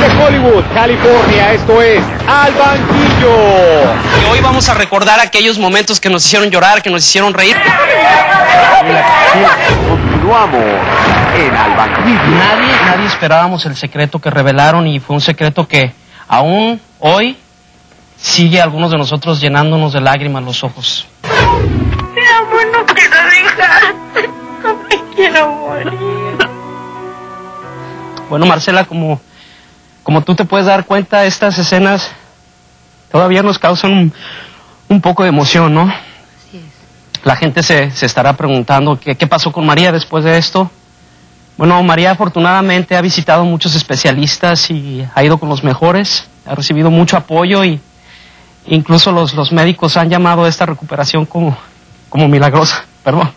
Desde Hollywood, California, esto es Al Banquillo. Y hoy vamos a recordar aquellos momentos que nos hicieron llorar, que nos hicieron reír. Continuamos en Al Banquillo. Nadie esperábamos el secreto que revelaron, y fue un secreto que aún hoy sigue a algunos de nosotros llenándonos de lágrimas los ojos. Mi amor, no quiero dejar. No me quiero morir. Bueno, Marcela, como tú te puedes dar cuenta, estas escenas todavía nos causan un poco de emoción, ¿no? Así es. La gente se estará preguntando qué pasó con María después de esto. Bueno, María afortunadamente ha visitado muchos especialistas y ha ido con los mejores, ha recibido mucho apoyo, y incluso los médicos han llamado a esta recuperación como milagrosa. Perdón.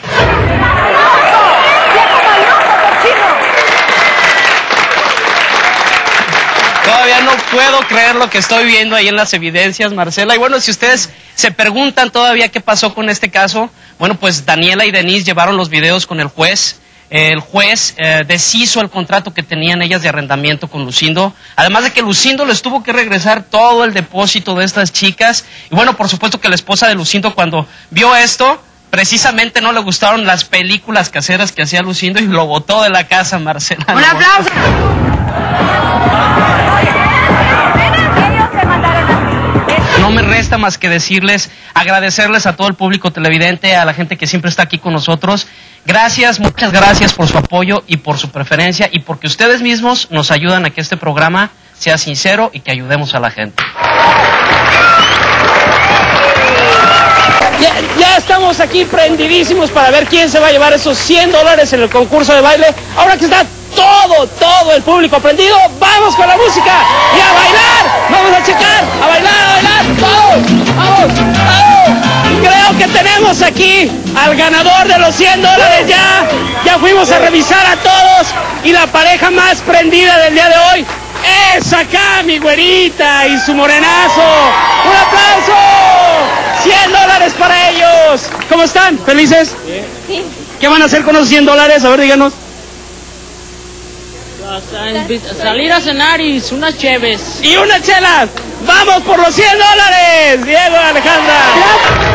Todavía no puedo creer lo que estoy viendo ahí en las evidencias, Marcela. Y bueno, si ustedes se preguntan todavía qué pasó con este caso, bueno, pues Daniela y Denise llevaron los videos con el juez. El juez deshizo el contrato que tenían ellas de arrendamiento con Lucindo, además de que Lucindo les tuvo que regresar todo el depósito de estas chicas. Y bueno, por supuesto que la esposa de Lucindo, cuando vio esto, precisamente no le gustaron las películas caseras que hacía Lucindo y lo botó de la casa, Marcela. ¡Un aplauso! No me resta más que decirles, agradecerles a todo el público televidente, a la gente que siempre está aquí con nosotros. Gracias, muchas gracias por su apoyo y por su preferencia, y porque ustedes mismos nos ayudan a que este programa sea sincero y que ayudemos a la gente. Ya estamos aquí prendidísimos para ver quién se va a llevar esos $100 en el concurso de baile. Ahora que está todo el público prendido, vamos con la música y a bailar. Vamos a checar, a bailar, todos. Vamos. Creo que tenemos aquí al ganador de los $100 ya fuimos a revisar a todos, y la pareja más prendida del día de hoy es acá, mi güerita y su morenazo. ¡Un aplauso! $100 para ellos. ¿Cómo están? ¿Felices? Sí. ¿Qué van a hacer con los $100? A ver, díganos. Salir a cenar y unas cheves. ¡Y unas chelas! ¡Vamos por los $100! Diego, Alejandra.